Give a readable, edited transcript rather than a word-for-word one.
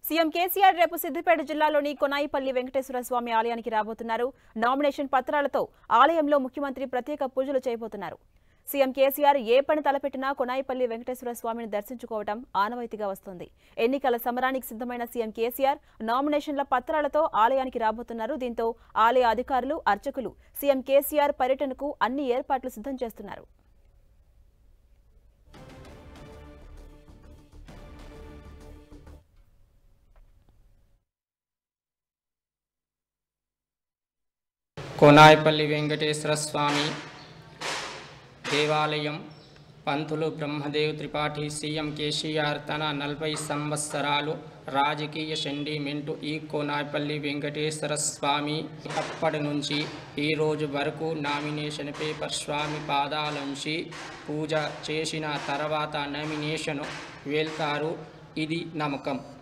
CM KCR రేపు సిద్దిపేట జిల్లాలోని కొనాయిపల్లి వెంకటేశ్వర స్వామి ఆలయానికి రాబోతున్నారు. నామినేషన్ పత్రాలతో ఆలయంలో ముఖ్యమంత్రి ప్రత్యేక పూజలు చేయబోతున్నారు. సీఎం కేసీఆర్ ఏ పని తలపెట్టినా కొనాయిపల్లి వెంకటేశ్వర స్వామిని దర్శించుకోవడం ఆనవాయితీగా వస్తోంది. ఎన్నికల సమరానికి సిద్ధమైన సీఎం కేసీఆర్ నామినేషన్ల పత్రాలతో ఆలయానికి రాబోతున్నారు. దీంతో ఆలయ అధికారులు, అర్చకులు సీఎం కేసీఆర్ పర్యటనకు అన్ని ఏర్పాట్లు సిద్ధం చేస్తున్నారు. కొనాయిపల్లి వెంకటేశ్వర స్వామి దేవాలయం పంతులు బ్రహ్మదేవ్ త్రిపాఠి సీఎం కేసీఆర్ తన 40 సంవత్సరాలు రాజకీయ సెంటిమెంటు ఈ కొనాయిపల్లి వెంకటేశ్వర స్వామి అప్పటి నుంచి ఈ రోజు వరకు నామినేషన్ పేపర్ స్వామి పాదాలంచి పూజ చేసిన తర్వాత నామినేషన్ వెళ్తారు. ఇది నమ్మకం.